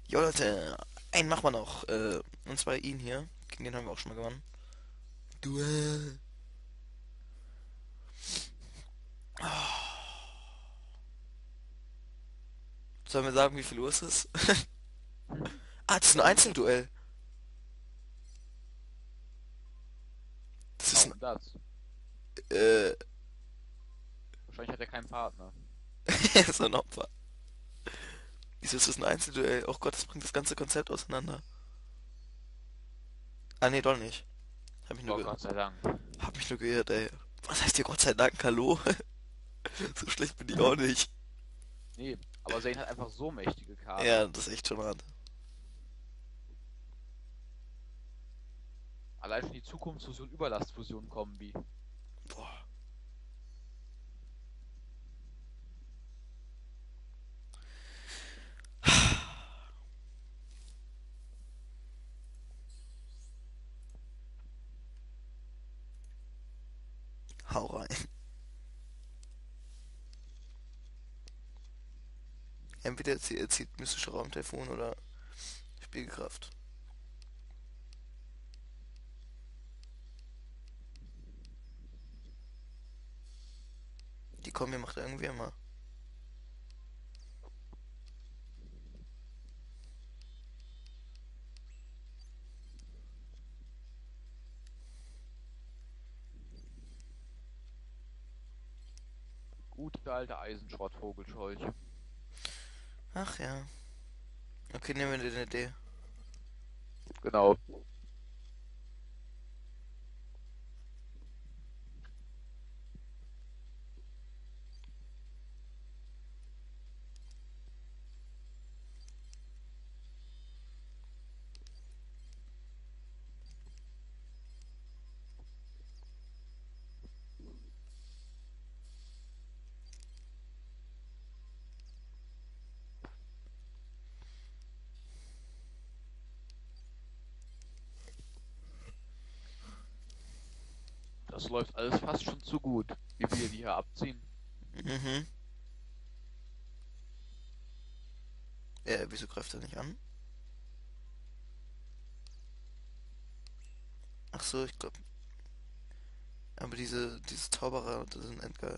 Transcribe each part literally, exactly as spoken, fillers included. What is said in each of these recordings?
Jo Leute, einen machen wir noch. Äh, und zwar ihn hier. Gegen den haben wir auch schon mal gewonnen. Duell. Sollen wir sagen, wie viel Uhr es ist? Ah, das ist ein Einzelduell. Das ist ein, Warum das? äh, Wahrscheinlich hat er keinen Partner. so ein Opfer. Wieso ist das ein Einzelduell? Oh Gott, das bringt das ganze Konzept auseinander. Ah, nee, doch nicht. Hab mich nur, Boah, ge Gott sei Dank. hab mich nur geirrt, ey. Was heißt hier Gott sei Dank, hallo? So schlecht bin ich auch nicht. Nee, aber Zane hat einfach so mächtige Karten. Ja, das ist echt schon hart. Allein schon die Zukunftsfusion, Überlastfusion Kombi. Boah, hau rein. Entweder er zieht, er zieht mystische Raumtyphon oder Spiegelkraft. Die Kombi macht er irgendwie immer. Gute alte Eisenschrott-Vogelscheuch. Ach ja. Okay, nehmen wir den Idee. Genau. Das läuft alles fast schon zu gut, wie wir die hier abziehen. Mhm. Äh, wieso greift er nicht an? Ach so, ich glaube. Aber diese, diese Zauberer, das sind endgeil.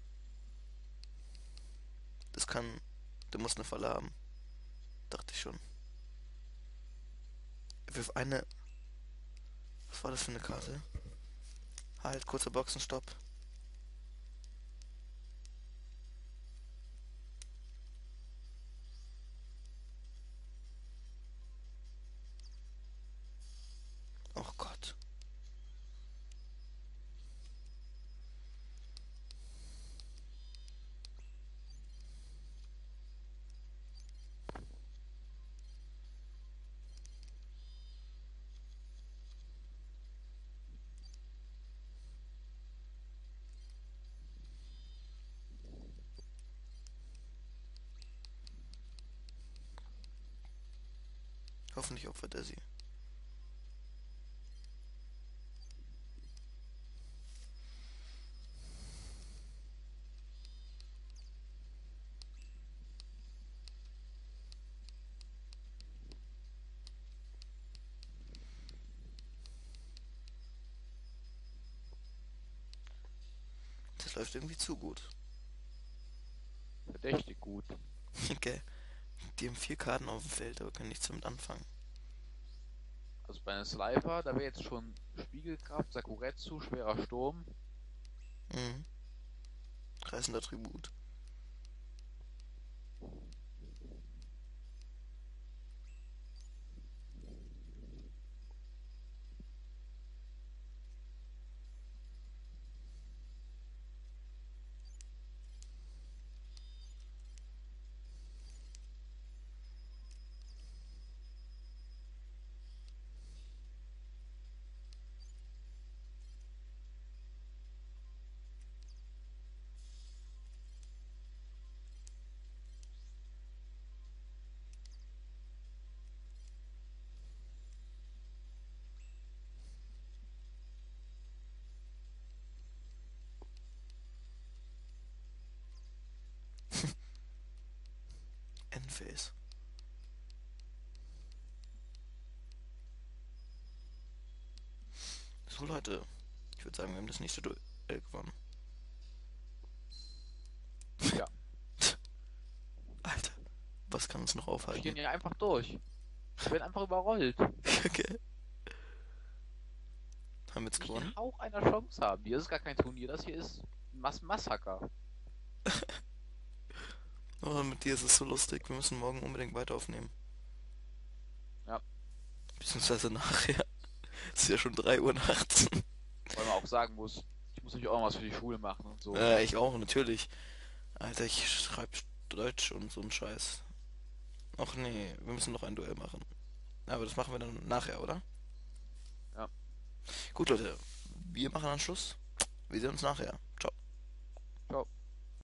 Das kann. Der muss eine Falle haben. Dachte ich schon. Wirf eine. Was war das für eine Karte? Halt, kurzer Boxenstopp. Oh Gott. Hoffentlich opfert er sie. Das läuft irgendwie zu gut. Verdächtig gut. Okay. Die haben vier Karten auf dem Feld, aber können nichts damit anfangen. Also bei einem Slifer, da wäre jetzt schon Spiegelkraft, Sakuretsu, schwerer Sturm. Mhm. Reißender Tribut. Endphase. So Leute, ich würde sagen, wir haben das nächste Duell gewonnen. Ja. Alter, was kann uns noch Wir aufhalten? gehen ja einfach durch. Ich werde einfach überrollt. Okay. Haben wir jetzt Nicht gewonnen? den Hauch einer Chance haben. Hier ist gar kein Turnier, das hier ist ein Mass Massaker. Oh, mit dir ist es so lustig. Wir müssen morgen unbedingt weiter aufnehmen. Ja. Beziehungsweise nachher. Es ist ja schon drei Uhr nachts. Weil man auch sagen muss, ich muss natürlich auch noch was für die Schule machen und so. Äh, ich auch, natürlich. Alter, ich schreib Deutsch und so ein Scheiß. Ach nee, wir müssen noch ein Duell machen. Aber das machen wir dann nachher, oder? Ja. Gut, Leute. Wir machen Anschluss. Wir sehen uns nachher. Ciao.